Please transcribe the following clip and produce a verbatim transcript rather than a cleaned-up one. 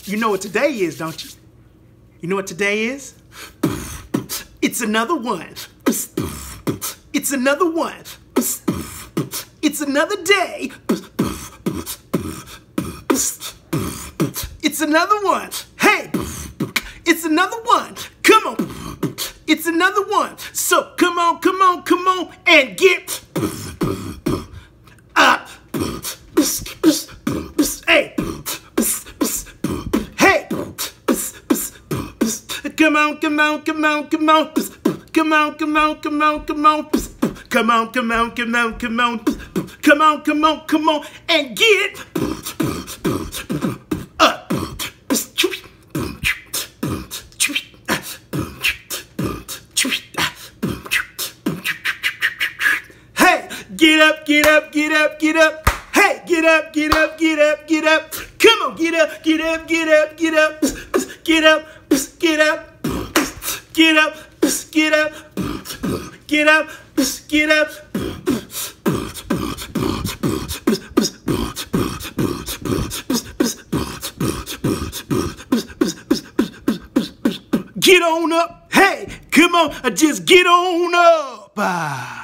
You know what today is, don't you? You know what today is? It's another one. It's another one. It's another day. It's another one. Hey, it's another one. Come on. It's another one. So come on, come on, come on, and get up. Hey. Hey. Come on, come on, come on, come on. Come on, come on, come on, come on. Come on, come on, come on, come on. Come on, come on, come on, and get up. Hey, get up, get up, get up, get up. Hey, get up, get up, get up, get up. Come on, get up, get up, get up, get up. Get up, get up, get up, get up, get up, get up. Get on up. Hey, come on, just get on up. Ah.